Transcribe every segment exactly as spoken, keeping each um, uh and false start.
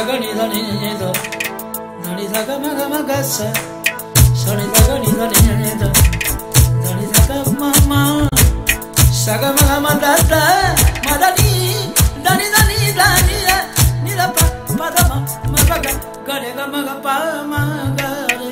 ga ni da ni ni da da ni da ga ma ga ma ga sa sa ni da ga ni da ni ni da da ni da ga ma ma sa ga ma ga ma da da ma da ni da ni da ni da ni da ni da pa pa da ma ma ga ga ga re ga ma ga pa ma ga re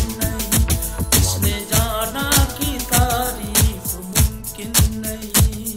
नहीं